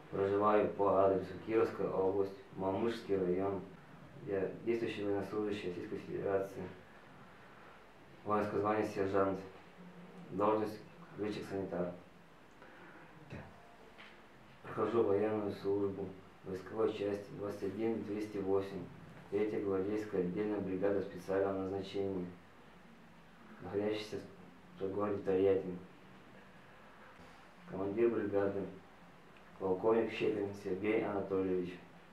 Проживаю по адресу Кировская область, Мамышский район. Я действующий военнослужащий Российской Федерации. Воинское звание сержант. Должность летчик-санитар. Прохожу военную службу в войсковой части 21208, 3-я гвардейская отдельная бригада специального назначения, находящаяся в городе Тольятти. Командир бригады полковник Щепин Сергей Анатольевич.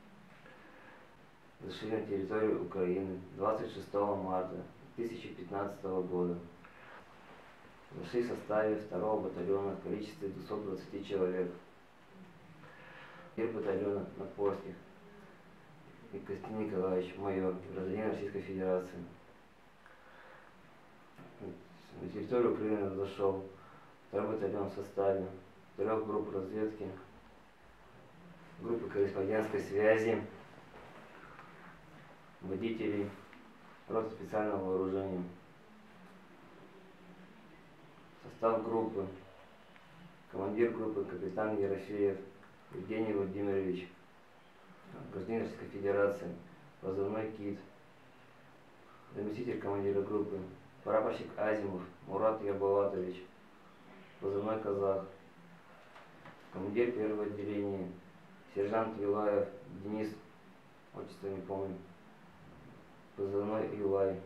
Зашли на территорию Украины 26 марта 2015 года. Зашли в составе 2-го батальона в количестве 220 человек. Командир батальона Напорских и Константин Николаевич, майор, гражданин Российской Федерации. На территорию Украины зашел 2-й батальон в составе 3 групп разведки, группы корреспондентской связи, водителей, роты специального вооружения. Состав группы: командир группы капитан Ерофеев Евгений Владимирович, гражданин Российской Федерации, позывной КИТ. Заместитель командира группы прапорщик Азимов Мурат Ябалатович, позывной Казах. Командир 1-го отделения сержант Юлаев Денис, отчество не помню, позывной Юлай.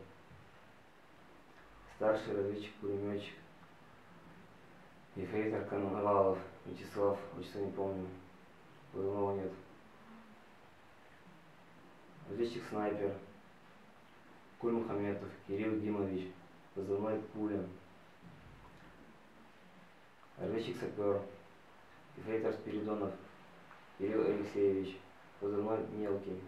Старший разведчик-пулеметчик ефрейтор Коновалов Вячеслав, отчество не помню, позывного нет. Разведчик-снайпер Кульмухаметов Кирилл Димович, позывной Пуля. Разведчик-сапер ефрейтор Спиридонов Кирилл Алексеевич, позывной Мелкий.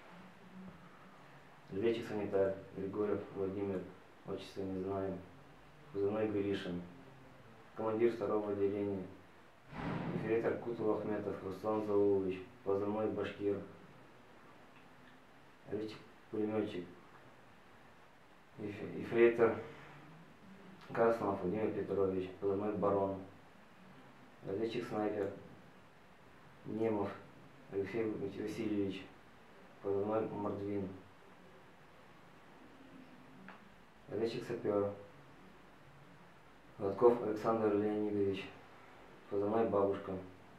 Разведчик-санитар Григорьев Владимир, отчество не знаю, позывной Гришин. Командир 2-го отделения ефрейтор Кутул Ахметов Руслан Заулович, позывной Башкир. Разведчик-пулеметчик ефрейтор Краснов Владимир Петрович, позывной Барон. Разведчик-снайпер Немов Алексей Васильевич, позывной Мордвин. Разведчик-сапер Гладков Александр Леонидович, позывной Бабушка.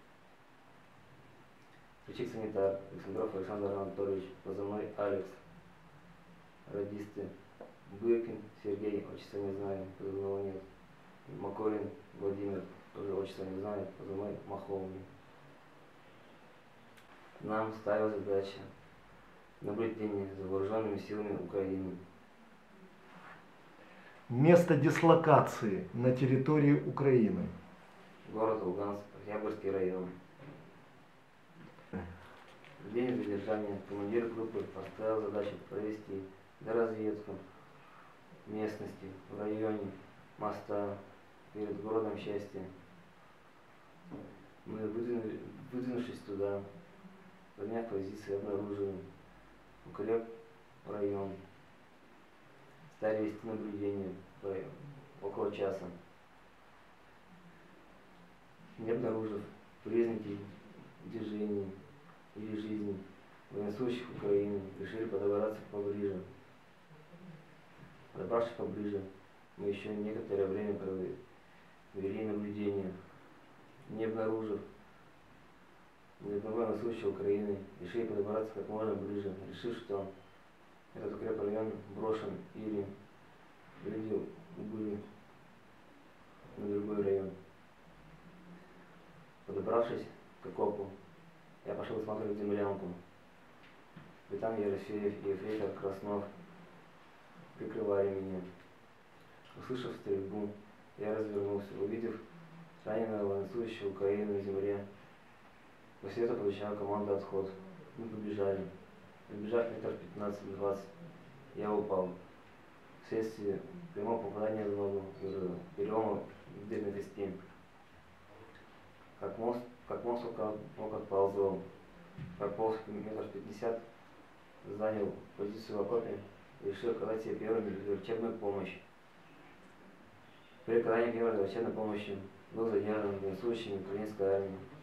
Разведчик-санитар Александров Александр Анатольевич, позывной Алекс. Радисты Быркин Сергей, отчество не знаю, позывного нет. Макорин Владимир, тоже отчество не знаю, позывной Маховный. Нам ставила задача наблюдения за вооруженными силами Украины. Место дислокации на территории Украины. Город Луганск, Октябрьский район. В день задержания командир группы поставил задачу провести доразведку местности в районе моста перед городом Счастье. Мы, выдвинувшись туда, заняв позиции, обнаружили укреп район. Стали вести наблюдение около часа. Не обнаружив признаки движения или жизни военнослужащих Украины, решили подобраться поближе. Подобравшись поближе, мы еще некоторое время провели наблюдение. Не обнаружив ни одного военнослужащего Украины, решили подобраться как можно ближе, решив, что этот укрепрайон брошен или люди убыли на другой район. Подобравшись к окопу, я пошел осматривать землянку. Капитан Ерофеев и ефрейтор Краснов прикрывали меня. Услышав стрельбу, я развернулся, увидев раненого военнослужащего Украины на земле. После этого получала команду «Отход». Мы побежали. Пробежав метров 15-20, я упал. Вследствие прямого попадания в ногу, перелома бедренной кости. Как мост отползал. Прополз метров 50, занял позицию в окопе и решил оказать себе первую врачебную помощь. При оказании первой врачебной помощи был задержан военнослужащими украинской армии.